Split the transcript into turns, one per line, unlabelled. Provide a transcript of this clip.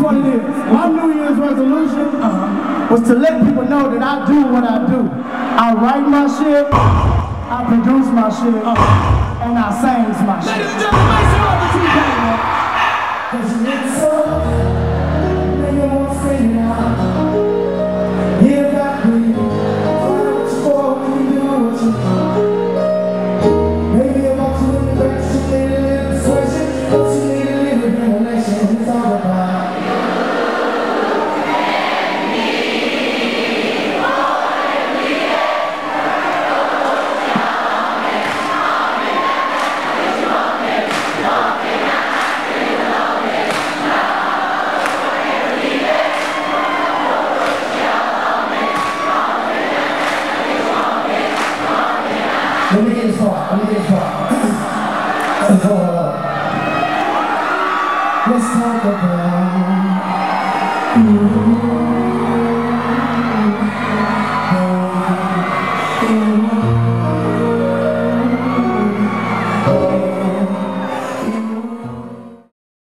what it is. My New Year's resolution was to let people know that I do what I do. I write my shit, I produce my shit, and I sings my shit.
Ladies and gentlemen, make some noise for T-Pain, man.
Cause you look so good, and you won't say it out. You got me, find what you for when you do what you do. Maybe I'm up to the best, you need a little persuasion, but you need a little revelation. It's all about Let me get this part. Let's talk about